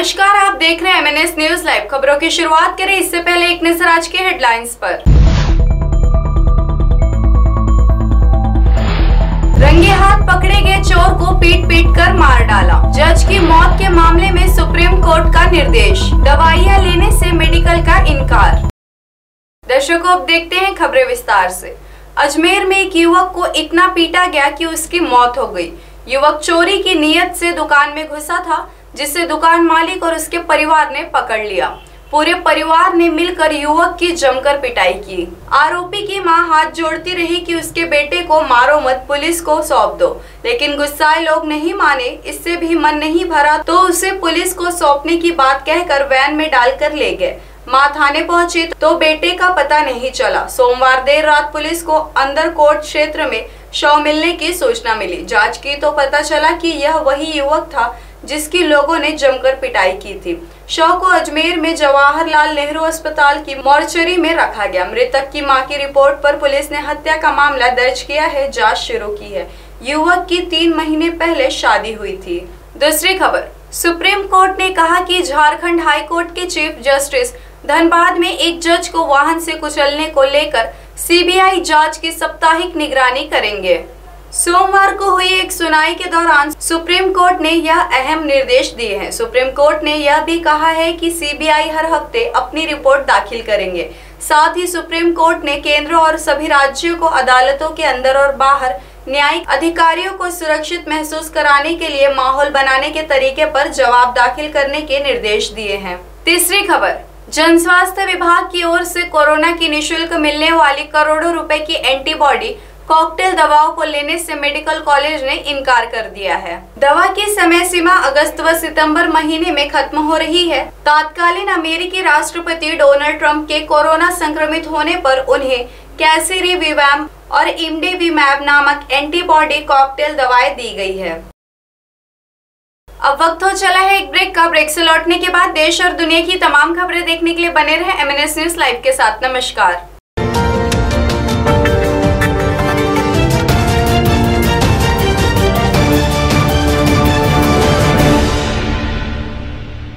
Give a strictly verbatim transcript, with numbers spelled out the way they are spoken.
नमस्कार, आप देख रहे हैं एमएनएस न्यूज लाइव। खबरों की शुरुआत करें इससे पहले एक नजर आज के हेडलाइंस पर। रंगे हाथ पकड़े गए चोर को पीट पीट कर मार डाला। जज की मौत के मामले में सुप्रीम कोर्ट का निर्देश। दवाइयां लेने से मेडिकल का इनकार। दर्शकों, अब देखते हैं खबरें विस्तार से। अजमेर में एक युवक को इतना पीटा गया कि उसकी मौत हो गई। युवक चोरी की नीयत से दुकान में घुसा था, जिसे दुकान मालिक और उसके परिवार ने पकड़ लिया। पूरे परिवार ने मिलकर युवक की जमकर पिटाई की। आरोपी की मां हाथ जोड़ती रही कि उसके बेटे को मारो मत, पुलिस को सौंप दो, लेकिन गुस्साए लोग नहीं माने। इससे भी मन नहीं भरा तो उसे पुलिस को सौंपने की बात कहकर वैन में डालकर ले गए। मां थाने पहुंची तो बेटे का पता नहीं चला। सोमवार देर रात पुलिस को अंदर कोट क्षेत्र में शव मिलने की सूचना मिली। जांच की तो पता चला कि यह वही युवक था जिसकी लोगों ने जमकर पिटाई की थी। शव को अजमेर में जवाहरलाल नेहरू अस्पताल की मॉर्चरी में रखा गया। मृतक की मां की रिपोर्ट पर पुलिस ने हत्या का मामला दर्ज किया है, जांच शुरू की है। युवक की तीन महीने पहले शादी हुई थी। दूसरी खबर, सुप्रीम कोर्ट ने कहा कि झारखंड हाई कोर्ट के चीफ जस्टिस धनबाद में एक जज को वाहन से कुचलने को लेकर सीबीआई जांच की साप्ताहिक निगरानी करेंगे। सोमवार को हुई एक सुनवाई के दौरान सुप्रीम कोर्ट ने यह अहम निर्देश दिए हैं। सुप्रीम कोर्ट ने यह भी कहा है कि सीबीआई हर हफ्ते अपनी रिपोर्ट दाखिल करेंगे। साथ ही सुप्रीम कोर्ट ने केंद्र और सभी राज्यों को अदालतों के अंदर और बाहर न्यायिक अधिकारियों को सुरक्षित महसूस कराने के लिए माहौल बनाने के तरीके पर जवाब दाखिल करने के निर्देश दिए हैं। तीसरी खबर, जन स्वास्थ्य विभाग की ओर से कोरोना की निःशुल्क मिलने वाली करोड़ों रुपए की एंटीबॉडी कॉकटेल दवाओं को लेने से मेडिकल कॉलेज ने इनकार कर दिया है। दवा की समय सीमा अगस्त व सितंबर महीने में खत्म हो रही है। तत्कालीन अमेरिकी राष्ट्रपति डोनाल्ड ट्रंप के कोरोना संक्रमित होने पर उन्हें कैसिरिविमैब और इमडेविमैब नामक एंटीबॉडी कॉकटेल दवाएं दी गई है। अब वक्त हो चला है एक ब्रेक का। ब्रेक से लौटने के बाद देश और दुनिया की तमाम खबरें देखने के लिए बने रहे एमएनएस न्यूज लाइव के साथ। नमस्कार।